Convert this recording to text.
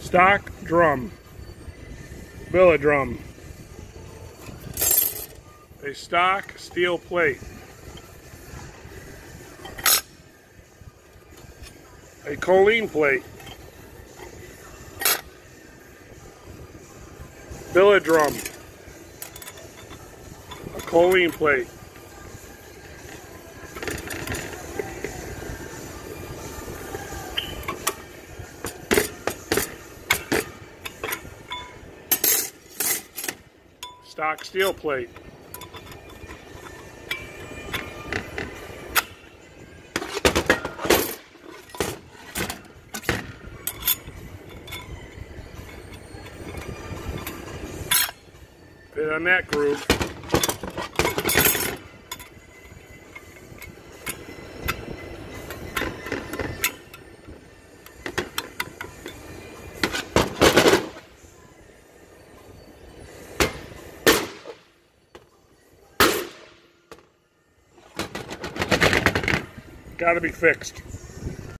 Stock drum, billet drum, a stock steel plate, a choline plate, billet drum, a choline plate, stock steel plate, fit on that groove. Got to be fixed.